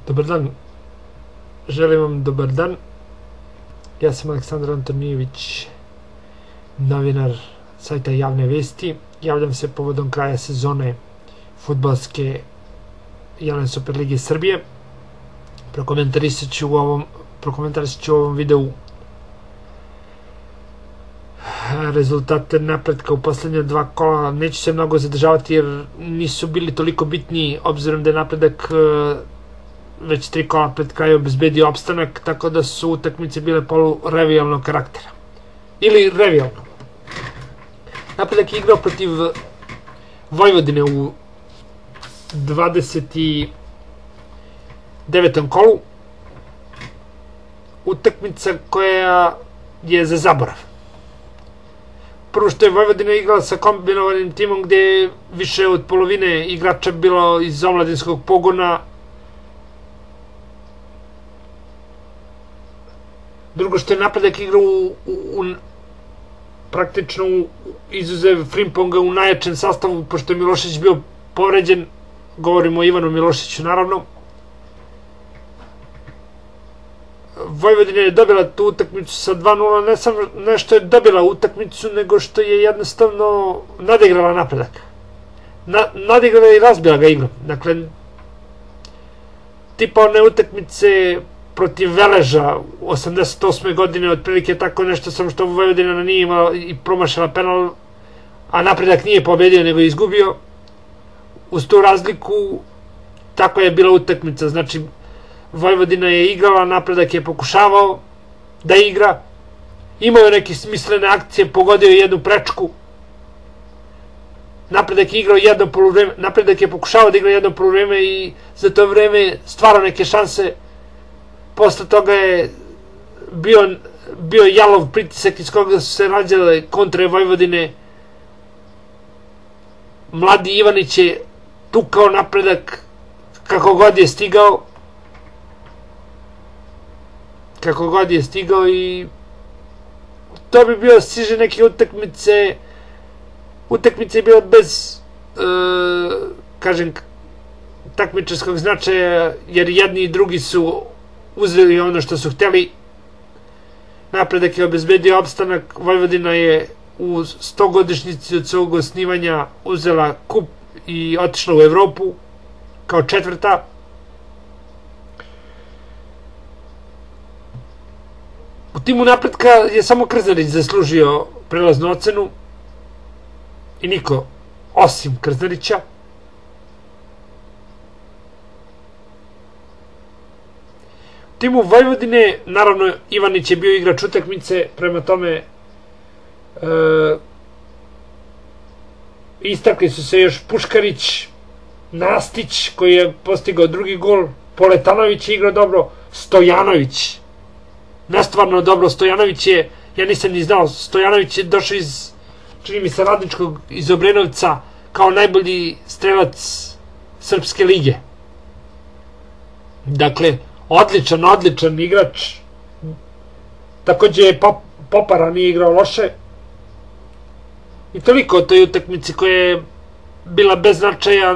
Dobar dan, želim vam dobar dan. Ja sam Aleksandar Antonijević, novinar sajta Javne vesti. Javljam se povodom kraja sezone fudbalske Jelene Superlige Srbije. Prokomentarisat ću u ovom videu rezultate napretka u poslednja dva kola. Neću se mnogo zadržavati jer nisu bili toliko bitni, obzirom da je napredak već 3 kola pred kraju obezbedio opstanak, tako da su utakmice bile polu-revijalnog karaktera. Ili revijalno. Napredak je igrao protiv Vojvodine u 29. kolu. Utakmica koja je za zaborav. Prvo što je Vojvodina igrala sa kombinovanim timom gde je više od polovine igrača bilo iz omladinskog pogona. Drugo što je napredak igrao praktično izuzev Frimponga u najjačem sastavu, pošto je Milošić bio povređen, govorimo o Ivanu Milošiću naravno. Vojvodina je dobila tu utakmicu sa 2:0, ne samo što je dobila utakmicu, nego što je jednostavno nadigrala napredak. Nadigrala i razbila ga igrom. Dakle, tipa one utakmice protiv Veleža 88. godine, otprilike tako nešto, samo što Vojvodina nije imala i promašala penal, a napredak nije pobedio nego je izgubio. Uz tu razliku, tako je bila utakmica, znači Vojvodina je igrala, napredak je pokušavao da igra, imao je neke smislene akcije, pogodio je jednu prečku, napredak je igrao jedno poluvreme, napredak je pokušavao da igra jedno poluvreme i za to vreme stvarao neke šanse. Posle toga je bio jalov pritisak iz koga su se rađale kontre Vojvodine. Mladi Ivanić je tukao napredak kako god je stigao. I to bi bio stiže neke utakmice. Utakmice je bila bez, kažem, takmičarskog značaja, jer jedni i drugi su uzeli ono što su hteli. Napredak je obezbedio opstanak. Vojvodina je u 100-godišnjici od svog osnivanja uzela kup i otišla u Evropu kao četvrta. U timu napredka je samo Krznarić zaslužio prelaznu ocenu i niko osim Krznarića. U timu Vojvodine, naravno, Ivanić je bio igrač utakmice, prema tome istakli su se još Puškarić, Nastić koji je postigao drugi gol, Poletanović je igrao dobro, Stojanović nestvarno dobro. Stojanović je, ja nisam ni znao, Stojanović je došao iz, čini mi se, Radničkog, iz Obrenovca, kao najbolji strelac Srpske lige. Dakle, odličan igrač. Takođe je Popara nije igrao loše. I toliko o toj utakmici koja je bila bez značaja.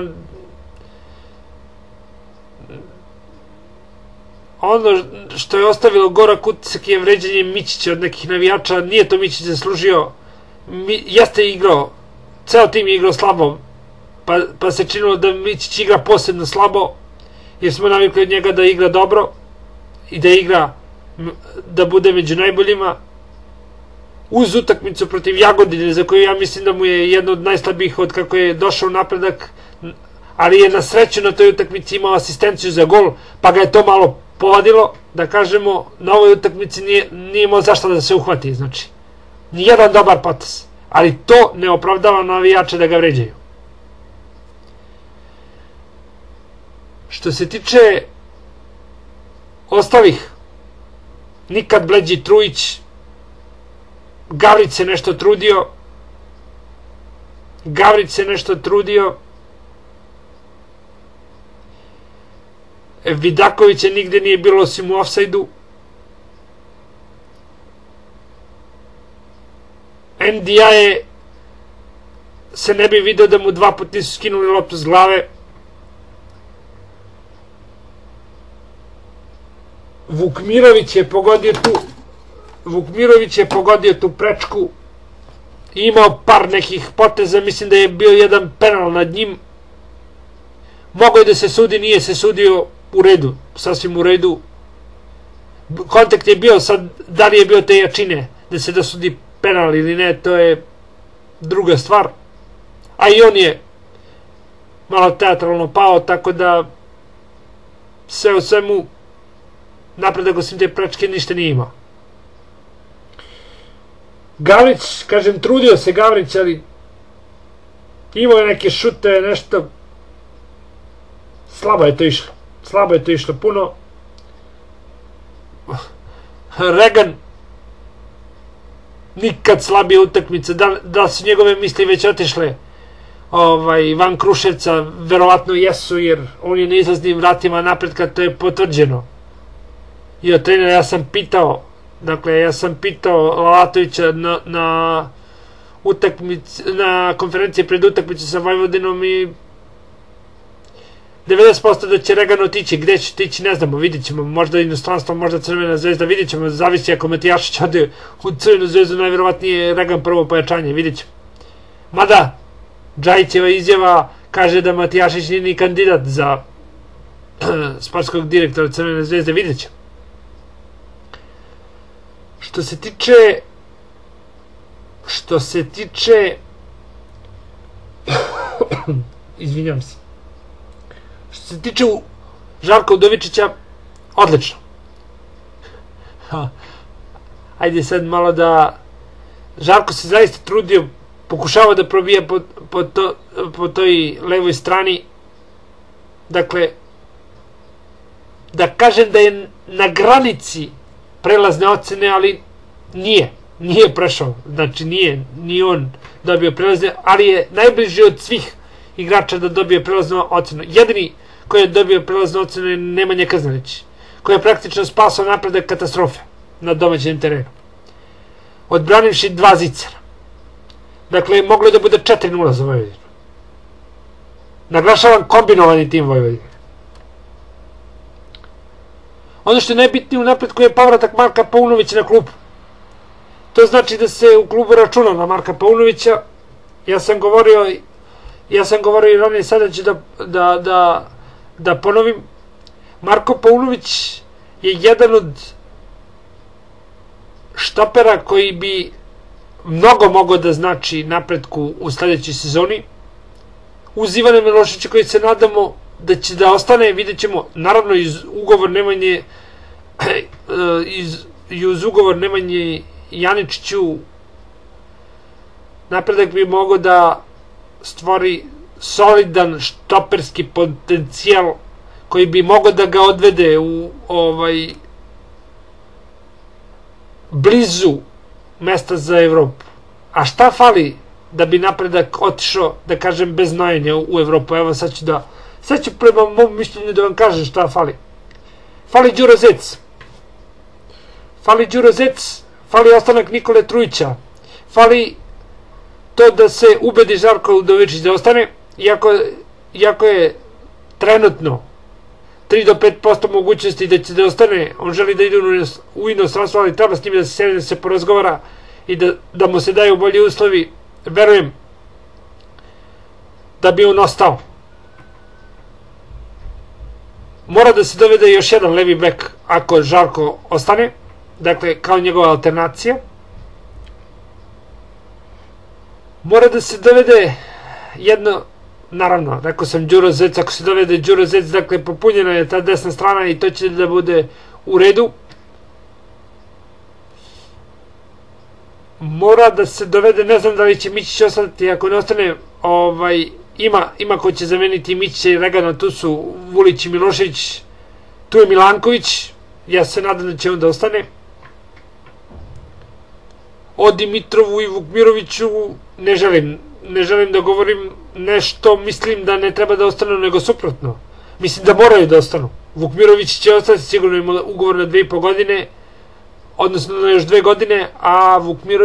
Ono što je ostavilo gorak utisak je vređanje Mićića od nekih navijača. Nije to Mićić zaslužio. Jeste igrao, ceo tim je igrao slabo, pa se činilo da Mićić igra posebno slabo, jer smo navikli od njega da igra dobro i da igra, da bude među najboljima. Uz utakmicu protiv Jagodine, za koju ja mislim da mu je jedna od najslabijih od kako je došao napredak, ali je na sreću na toj utakmici imao asistenciju za gol, pa ga je to malo povadilo, da kažemo, na ovoj utakmici nije imao zašto da se uhvati, znači nijedan dobar potes, ali to ne opravdava navijače da ga vređaju. Što se tiče ostalih, nikad bleđi Trujić, Gavrić se nešto trudio, Vidakovića nigde nije bilo osim u ofsajdu, Ndiaye se ne bi vidio da mu 2 puta nisu skinuli loptu s glave. Vukmirović je pogodio tu prečku i imao par nekih poteza, mislim da je bio jedan penal nad njim. Mogao je da se sudi, nije se sudio, u redu, sasvim u redu. Kontakt je bio, sad da li je bio te jačine da se dosudi penal ili ne, to je druga stvar. A i on je malo teatralno pao, tako da sve u svemu napredak osim te prečke ništa nije imao. Gavrić, kažem, trudio se Gavrić, ali imao je neke šute, nešto slabo je to išlo puno. Regan nikad slabije utakmice, da su njegove misli već otišle van Kruševca, verovatno jesu, jer on je na izlaznim vratima napretka, to je potvrđeno. I od trenera ja sam pitao Lalatovića na konferenciji pred utakmicu sa Vojvodinom i 90% da će Regan otići, gde će otići ne znamo, vidit ćemo, možda inostranstvo, možda Crvena zvezda, vidit ćemo, zavisi ako Matijašić ode u Crvenu zvezdu, najverovatnije Regan prvo pojačanje, vidit ćemo. Mada, Džajićeva izjava kaže da Matijašić nije ni kandidat za sportskog direktora Crvene zvezde, vidit ćemo. Što se tiče izvinjam se, što se tiče Žarka Udovičića, odlično. Ajde sad malo da Žarko se zaista trudio, pokušava da probije po toj levoj strani. Dakle, da kažem da je na granici prelazne ocene, ali nije prešao, znači nije on dobio prelazne, ali je najbliži od svih igrača da dobije prelaznu ocenu. Jedini koji je dobio prelaznu ocenu je Nemanja Krznarić, koji je praktično spasao napredak katastrofe na domaćem terenu, odbranivši 2 zicera. Dakle, moglo je da bude 4-0 za Vojvodinu. Naglašavam, kombinovani tim Vojvodine. Ono što je najbitnije u napretku je povratak Marka Paunovića na klubu. To znači da se u klubu računa na Marka Paunovića. Ja sam govorio i ranije, sada ću da ponovim. Marko Paunović je jedan od štopera koji bi mnogo mogao da znači napretku u sledećoj sezoni. Uz Ivana Milošića, koji se nadamo da će da ostane, vidjet ćemo, naravno uz ugovor Nemanje Janičiću, napredak bi mogao da stvori solidan štoperski potencijal koji bi mogao da ga odvede u blizu mesta za Evropu. A šta fali da bi napredak otišao, da kažem, bez nojenja u Evropu? Evo sad ću prema mom mišljenju da vam kažem šta fali. Fali Đuro Zec, fali ostanak Nikole Trujića, fali to da se ubedi Žarko Udovičić da ostane, iako je trenutno 3 do 5% mogućnosti da će da ostane. On želi da ide u inostranstvo, ali treba s njim da se sedi, da se porazgovara i da mu se daju bolji uslovi. Verujem da bi on ostao. Mora da se dovede još jedan levi bek ako Žarko ostane, dakle kao njegova alternacija. Mora da se dovede jedno, naravno, rekao sam Đuro Zec, ako se dovede Đuro Zec, dakle popunjena je ta desna strana i to će da bude u redu. Mora da se dovede, ne znam da li će Mićić ostati, ako ne ostane, ima ko će zameniti Mićića i Regana, tu su Vulić i Milošević, tu je Milanković, ja se nadam da će on da ostane. O Dimitrovu i Vukmiroviću ne želim da govorim nešto, mislim da ne treba da ostanu, nego suprotno. Mislim da moraju da ostanu. Vukmirović će ostati, sigurno ima ugovor na 2,5 godine, odnosno na još 2 godine, a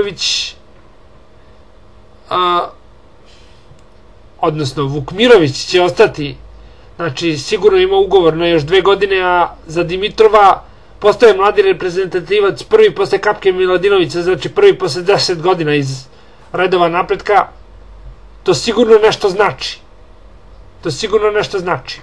Vukmirović će ostati, znači sigurno ima ugovor na još 2 godine, a za Dimitrova postoje mladi reprezentativac, prvi posle Kapke Miladinovića, znači prvi posle 10 godina iz redova napretka, to sigurno nešto znači. To sigurno nešto znači.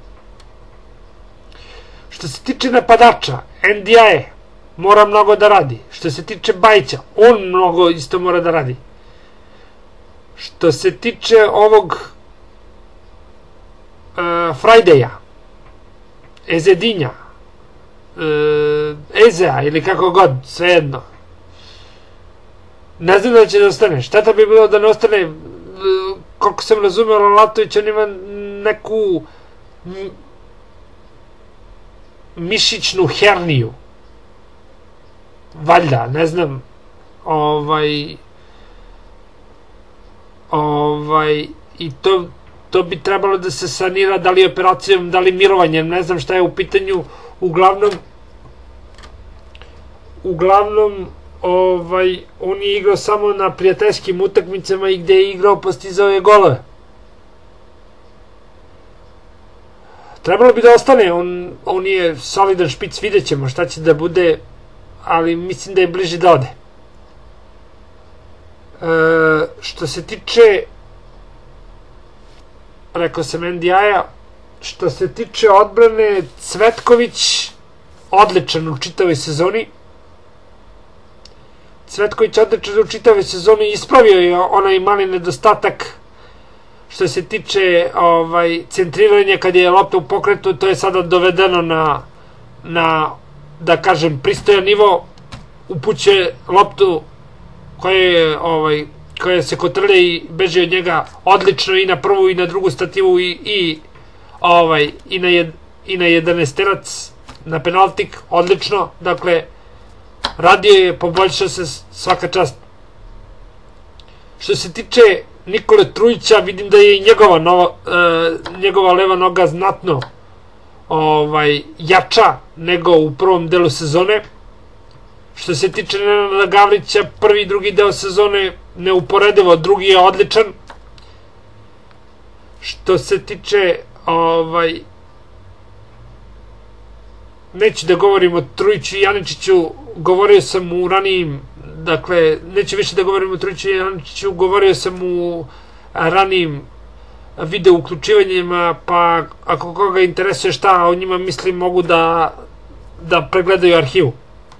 Što se tiče napadača, Ndiaye mora mnogo da radi. Što se tiče Bajića, on mnogo isto mora da radi. Što se tiče ovog Friday-a, Ezedinja, Ezea ili kako god, svejedno. Ne znam da će da ostane. Šteta bi bilo da ne ostane. Koliko sam razumio, Lalatović, on ima neku mišićnu herniju. Valjda, ne znam. I to bi trebalo da se sanira, da li operacijom, da li mirovanjem, ne znam šta je u pitanju. Uglavnom on je igrao samo na prijateljskim utakmicama i gde je igrao postizao je golove. Trebalo bi da ostane, on je solidan špic, vidjet ćemo šta će da bude, ali mislim da je bliže da ode. Što se tiče, rekao sam Ndiaye, što se tiče odbrane, Cvetković odličan u čitavoj sezoni. Cvetković odličan u čitavoj sezoni, ispravio je onaj mali nedostatak što se tiče centriranja kad je lopta u pokretu, to je sada dovedeno na da kažem pristojan nivo, upućuje loptu koja se kotrlja i beže od njega odlično i na prvu i na drugu stativu i na 11-terac, na penaltik, odlično. Dakle, radio je, poboljšao se, svaka čast. Što se tiče Nikole Trujića, vidim da je i njegova leva noga znatno jača nego u prvom delu sezone. Što se tiče Nenada Gavrića, prvi i drugi deo sezone neuporedivo, drugi je odličan. Što se tiče neću da govorim o Trujiću i Janičiću, govorio sam u ranijim, dakle, neću više da govorim o Trujiću i Janičiću, govorio sam u ranijim video uključivanjima, pa ako koga interesuje šta o njima mislim, mogu da pregledaju arhivu.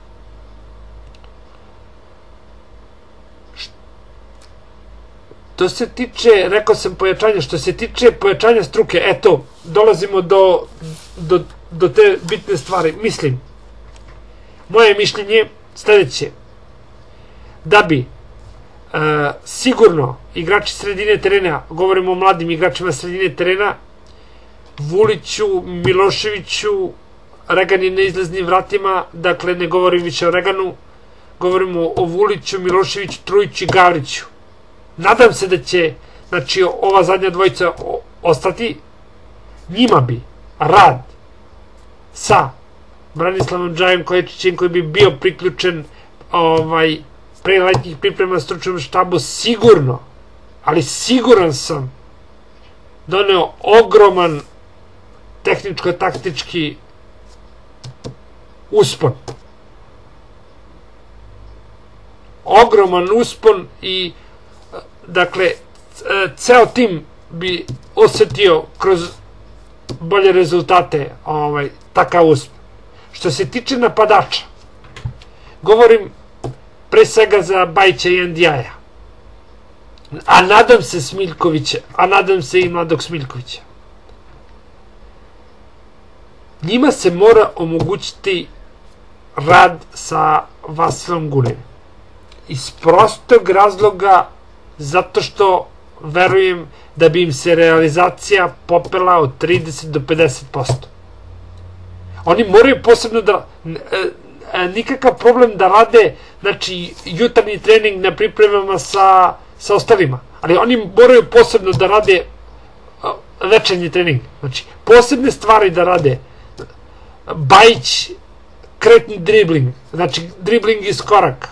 To se tiče, rekao sam, pojačanja. Što se tiče pojačanja struke, eto, dolazimo do te bitne stvari. Mislim, moje mišljenje sledeće, da bi sigurno igrači sredine terena, govorimo o mladim igračima sredine terena, Vuliću, Miloševiću, Regan je na izlaznim vratima, dakle ne govorim više o Reganu, govorimo o Vuliću, Miloševiću, Trujiću i Gavriću. Nadam se da će, znači, ova zadnja dvojica ostati. Njima bi rad sa Branislavom Džajem Koječićem, koji bi bio priključen pre letnjih priprema stručnom štabu, sigurno, ali siguran sam, doneo ogroman tehničko-taktički uspon. Ogroman uspon i dakle, ceo tim bi osetio kroz bolje rezultate takav uspon. Što se tiče napadača, govorim pre svega za Bajića i Ndiaye, a nadam se Smiljkovića, a nadam se i mladog Smiljkovića. Njima se mora omogućiti rad sa Vasilom Gunejem. Iz prostog razloga, zato što verujem da bi im se realizacija popela od 30 do 50%. Oni moraju posebno da, nikakav problem da rade, znači, jutarnji trening na pripremama sa ostalima, ali oni moraju posebno da rade večernji trening, znači, posebne stvari da rade. Bajić, kretni dribling, znači, dribling iz koraka.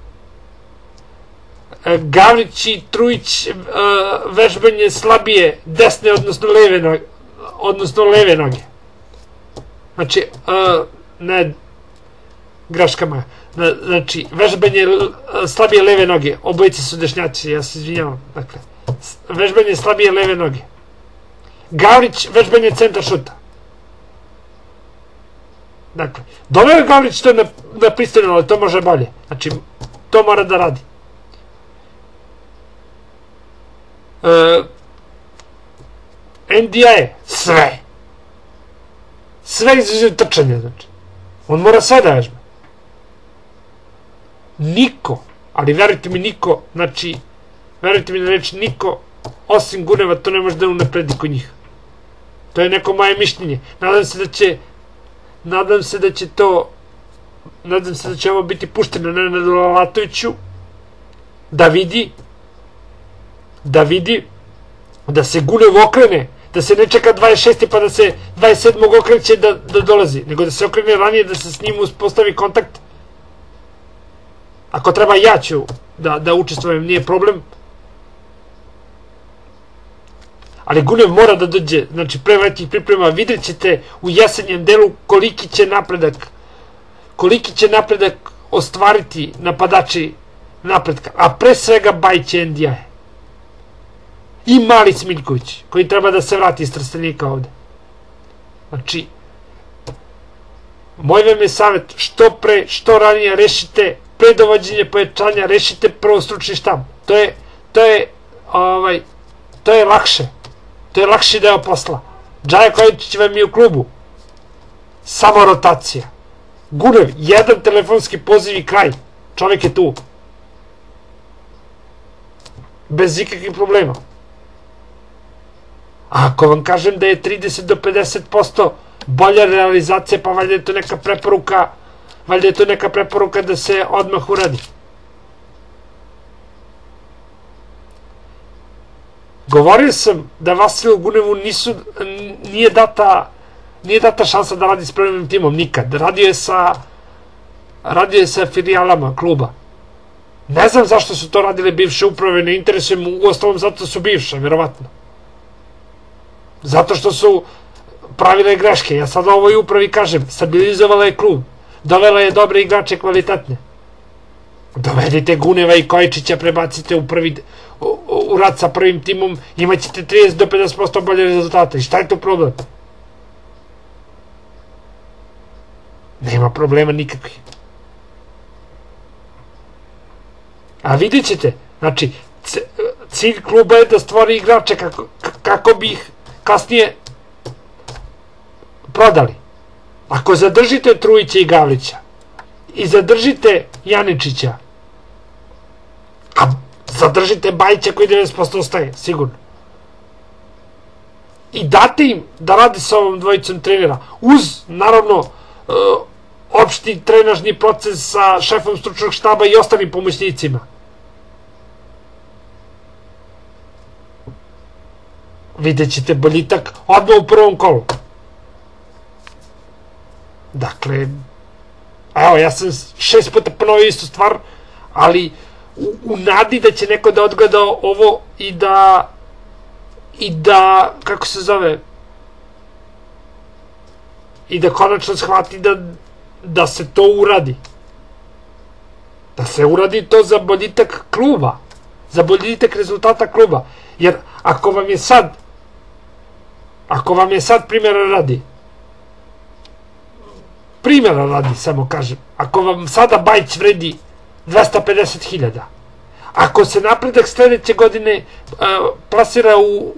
Gavrić i Trujić, vežbanje slabije desne, odnosno leve noge. Znači, ne greška moja. Znači, vežbanje slabije leve noge. Obojice su dešnjaci, ja se izvinjavam. Dakle, vežbanje slabije leve noge. Gavrić, vežbanje centra šuta. Dakle, doveo je Gavrić to na pristojno, ali to može bolje. Znači, to mora da radi. NDI sve. Sve izuzev trčanja, znači. On mora sve da vežba. Niko, ali verujte mi niko, znači, verujte mi na reč, niko, osim Guneva, to ne može da unapredi kod njih. To je neko moje mišljenje. Nadam se da će ovo biti pušteno Nenadu Lalatoviću, da vidi, da se Gunev okrene, da se ne čeka 26. pa da se 27. okreće da dolazi, nego da se okrene ranije, da se s njim uspostavi kontakt. Ako treba, ja ću da učestvujem, nije problem. Ali Gunev mora da dođe, znači pre letnjih priprema, vidjet ćete u jesenjem delu koliki će napredak ostvariti napadači napredka, a pre svega Bajić i NDI. I Mali Smiljković, koji treba da se vrati iz Trstenika ovde. Znači, moj vam je savjet, što pre, što ranije rešite, pre dovođenja pojačanja, rešite prvo stručni štab. To je lakše. To je lakši deo posla. Džaja Kojičić vam je u klubu. Samo rotacija. Gunev, jedan telefonski poziv i kraj. Čovjek je tu. Bez ikakvih problema. A ako vam kažem da je 30 do 50% bolja realizacija, pa valjda je to neka preporuka da se odmah uradi. Govorio sam da Vasilu Gunevu nije data šansa da radi s prvim timom, nikad. Radio je sa filijalama kluba. Ne znam zašto su to radile bivše uprave, ne interesuje mu, uostalom zato su bivše, vjerovatno. Zato što su pravile greške. Ja sad ovoj upravi kažem, stabilizovala je klub, dovela je dobre igrače kvalitetne. Dovedite Guneva i Kojičića, prebacite u rad sa prvim timom, imaćete 30 do 50% bolje rezultate. I šta je to problem? Nema problema nikakvih. A vidjet ćete, znači, cilj kluba je da stvori igrače kako bi ih kasnije prodali. Ako zadržite Trujića i Gavrića i zadržite Janičića, a zadržite Bajića koji 90% ostaje, sigurno, i date im da radi sa ovom dvojicom trenera, uz, naravno, opšti trenažni proces sa šefom stručnog štaba i ostalim pomoćnicima. Vidjet ćete boljitak odmah u prvom kolu. Dakle, evo, ja sam 6 puta ponovio istu stvar, ali u nadi da će neko da odgleda ovo i da, kako se zove, i da konačno shvati da se to uradi. Da se uradi to za boljitak kluba, za boljitak rezultata kluba. Jer ako vam je sad primjera radi, samo kažem, ako vam sada Bajić vredi 250.000, ako se napredak sledeće godine plasira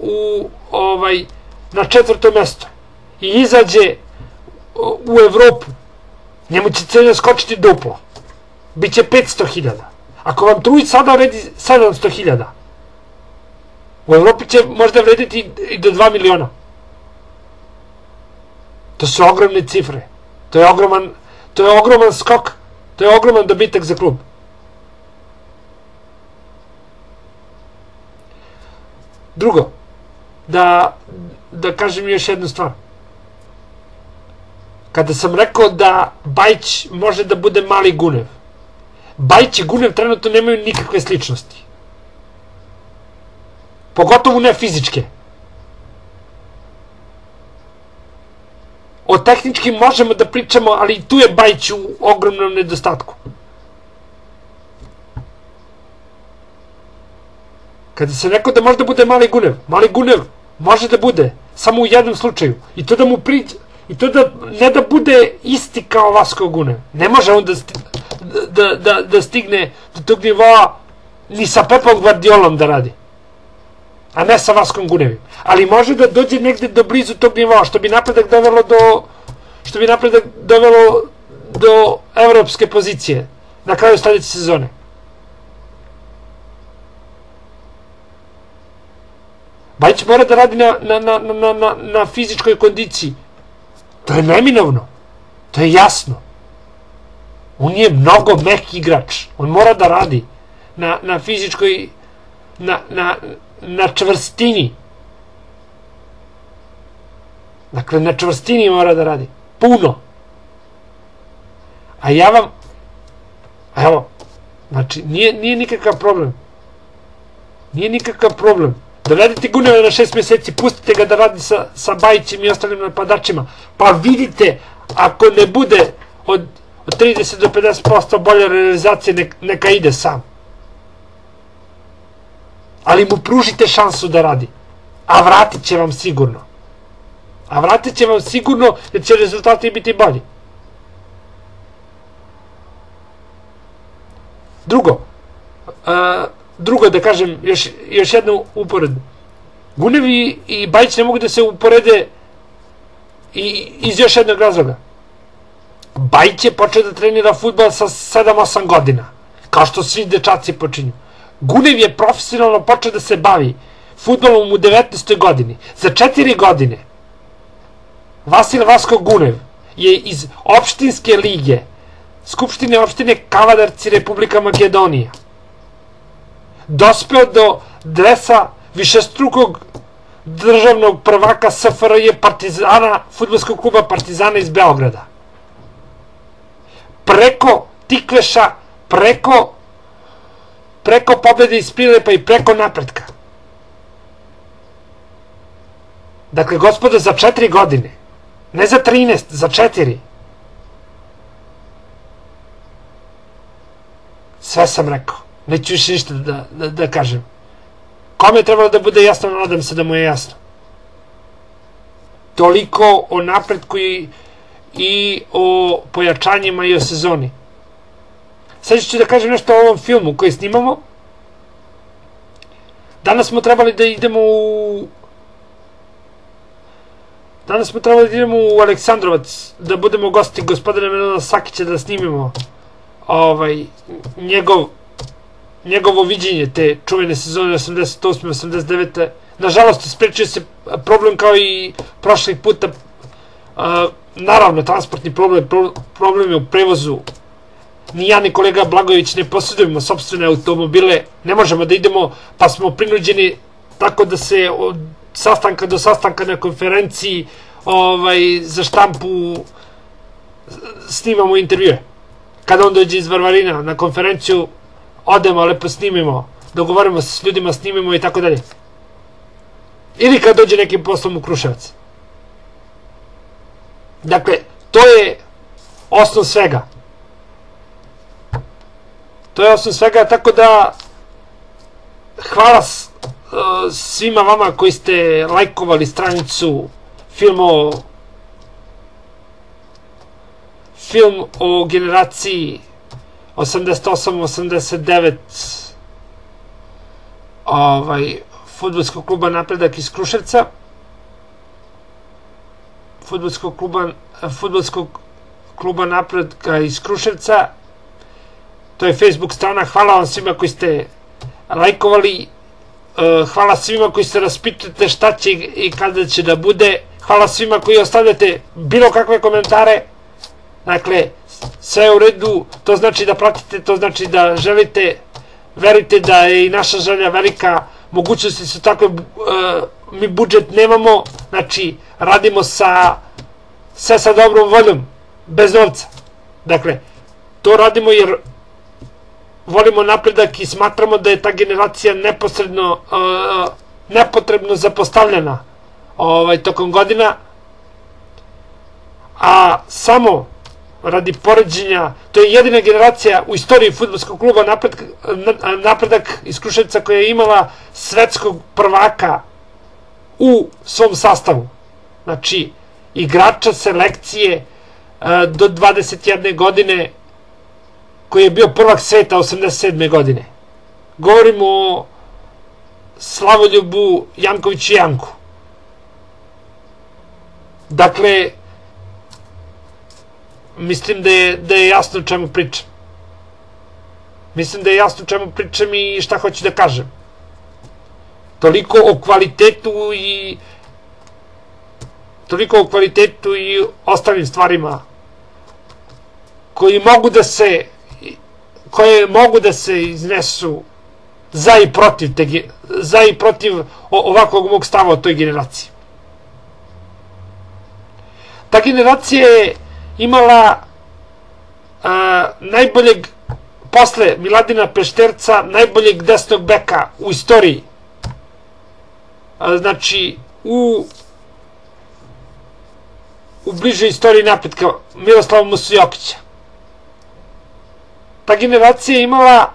na 4. mesto i izađe u Evropu, njemu će cena skočiti duplo. Biće 500.000. Ako vam Trujić sada vredi 700.000, u Evropi će možda vrediti i do 2 miliona. To su ogromne cifre. To je ogroman skok. To je ogroman dobitak za klub. Drugo, da kažem još jednu stvar. Kada sam rekao da Bajić može da bude mali Gunev, Bajić i Gunev trenutno nemaju nikakve sličnosti. Pogotovo ne fizičke. O tehnički možemo da pričamo, ali tu je Bajić u ogromnom nedostatku. Kada se rekao da može da bude Mali Gunev može da bude, samo u jednom slučaju. I to da mu priđe, i to da ne da bude isti kao Vasko Gunev. Ne može on da stigne do tog nivoa ni sa Pepom Gvardiolom da radi. A ne sa Vaskom Gunevim. Ali može da dođe negde do blizu tog nivoa, što bi napredak dovelo do evropske pozicije na kraju sledeće sezone. Bajić mora da radi na fizičkoj kondiciji. To je neminovno. To je jasno. On je mnogo mek igrač. On mora da radi na fizičkoj, na čvrstini. Dakle, na čvrstini mora da radi. Puno. A ja vam, evo, znači, nije nikakav problem. Nije nikakav problem. Dovedite Guneva na 6 meseci, pustite ga da radi sa Bajićem i ostalim napadačima. Pa vidite, ako ne bude od 30 do 50% bolje realizacije, neka ide sam. Ali mu pružite šansu da radi. A vratit će vam sigurno. Jer će rezultati biti bolji. Drugo, da kažem, još jednu uporedu. Gunev i Bajić ne mogu da se uporede iz još jednog razloga. Bajić je počeo da trenira fudbal sa 7-8 godina, kao što svi dečaci počinju. Gunev je profesionalno počeo da se bavi fudbalom u 19. godini. Za 4 godine Vasil Vasko Gunev je iz opštinske lige, Skupštine opštine Kavadarci, Republika Makedonija, dospeo do dresa višestrukog državnog prvaka SFRJ Partizana, fudbalskog kluba Partizana iz Beograda. Preko Tikveša, preko pobjede iz Prilepa i preko napretka. Dakle, gospodo, za 4 godine, ne za 13, za 4. Sve sam rekao. Neću više ništa da kažem. Kome je trebalo da bude jasno, nadam se da mu je jasno. Toliko o napretku i o pojačanjima i o sezoni. Sad ću da kažem nešto o ovom filmu koji snimamo. Danas smo trebali da idemo u Aleksandrovac, da budemo gosti gospodina Milana Sakića, da snimimo njegovo viđenje te čuvene sezone 88-89. Nažalost, isprečio se problem kao i prošlih puta. Naravno, transportni problem je u prevozu. Ni ja ni kolega Blagojević ne posjedujemo sopstvene automobile, ne možemo da idemo, pa smo prinuđeni tako da se od sastanka do sastanka na konferenciji za štampu snimamo intervjue. Kada on dođe iz Varvarina na konferenciju, odemo, lepo snimimo, dogovorimo se s ljudima, snimimo i tako dalje. Ili kad dođe nekim poslom u Kruševac. Dakle, to je osnov svega. Tako da hvala svima vama koji ste lajkovali stranicu film o generaciji 88-89 fudbalskog kluba Napredak iz Kruševca, fudbalskog kluba Napredka iz Kruševca. To je Facebook strana. Hvala vam svima koji ste lajkovali, hvala svima koji se raspitate šta će i kada će da bude, hvala svima koji ostavljate bilo kakve komentare. Dakle, sve je u redu, to znači da pratite, to znači da želite, verujte da je i naša želja velika, mogućnosti su takve, mi budžet nemamo, znači radimo sve sa dobrom voljom, bez novca. Dakle, to radimo jer volimo napredak i smatramo da je ta generacija nepotrebno zapostavljena tokom godina. a samo radi poređenja, to je jedina generacija u istoriji fudbalskog kluba Napredak iz Kruševca koja je imala svetskog prvaka u svom sastavu. Znači, igrača selekcije do 21. godine koji je bio prvak sveta 87. godine. Govorimo o Slavoljubu Jankoviću Janku. Dakle, mislim da je jasno o čemu pričam. Mislim da je jasno o čemu pričam i šta hoću da kažem. Toliko o kvalitetu i ostalim stvarima koje mogu da se iznesu za i protiv ovakvog mog stava o toj generaciji. Ta generacija je imala najboljeg, posle Miladina Pešterca, najboljeg desnog beka u istoriji. Znači, u bližoj istoriji Napretka, Miroslava Musujokića. Ta generacija je imala,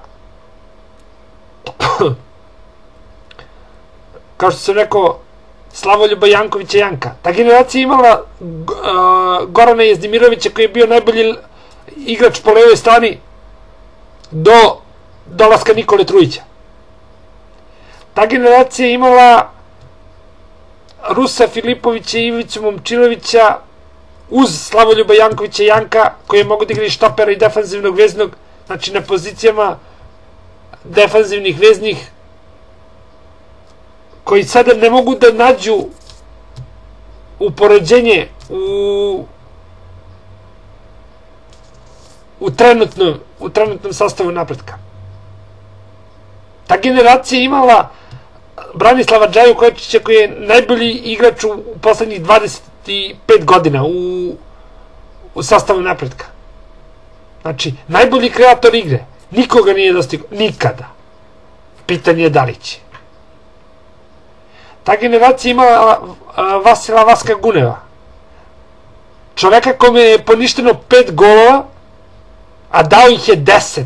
kao što sam rekao, Slavoljuba Jankovića Janka. Ta generacija je imala Gorana Jezdimirovića koji je bio najbolji igrač po levoj strani do dolaska Nikole Trujića. Ta generacija je imala Rusa Filipovića i Ivicu Momčilovića uz Slavoljuba Jankovića Janka koji je mogo da igra i štopera i defanzivnog veznog, znači na pozicijama defanzivnih veznih, koji sada ne mogu da nađu upoređenje u trenutnom sastavu Napretka. Ta generacija je imala Branislava Džaju Kojičića koji je najbolji igrač u poslednjih 25 godina u sastavu Napretka. Znači, najbolji kreator igre. Nikoga nije dostigao. Nikada. Pitanje je da li će. Ta generacija imala Vasila Vaska Guneva. Čoveka kome je poništeno 5 golova, a dao ih je 10.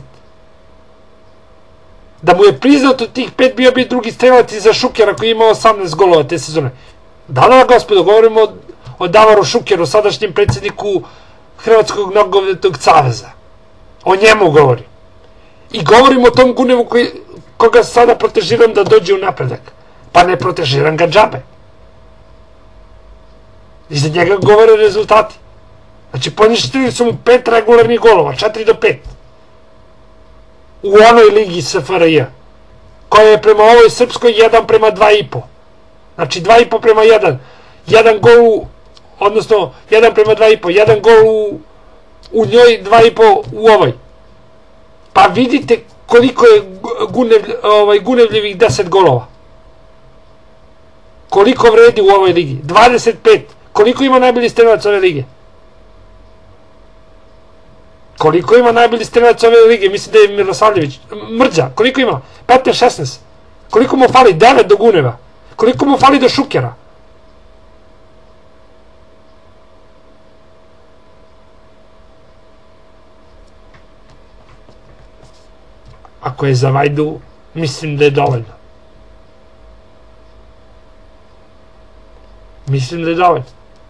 Da mu je priznato tih 5, bio bi drugi strelac iza Šukera koji je imao 18 golova te sezone. Da, gospodo, govorimo o Davaru Šukeru, sadašnjem predsjedniku Hrvatskog nogometnog saveza. O njemu govorim. I govorim o tom Gunevu koga sada protežiram da dođe u Napredak. Pa ne protežiram ga džabe. Iza njega govore rezultati. Znači, poništili su mu 5 regularnih golova, 4 do 5. U onoj ligi SFRJ, koja je prema ovoj srpskoj 1 prema 2,5. Znači, 2,5 prema 1. 1 gol, odnosno 1 prema 2,5. 1 gol u njoj, 2,5 u ovoj. Pa vidite koliko je Gunevljevih 10 golova. Koliko vredi u ovoj ligi? 25. Koliko ima najbolji strelac ove lige? Koliko ima najbolji strelac ove lige? Mislim da je Mirosavljević. Mrđa, koliko ima? 15-16. Koliko mu fali? 9 do Guneva. Koliko mu fali do Šukera? Ako je za Vajdu, mislim da je dovoljno. Mislim da je dovoljno.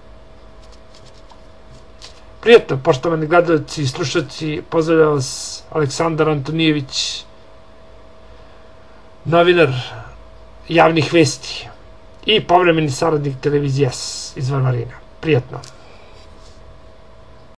Prijetno, poštovani gledalci i slušalci, pozdravlja vas Aleksandar Antonijević, novinar javnih vesti i povremeni saradnik televizije S iz Varvarina. Prijetno.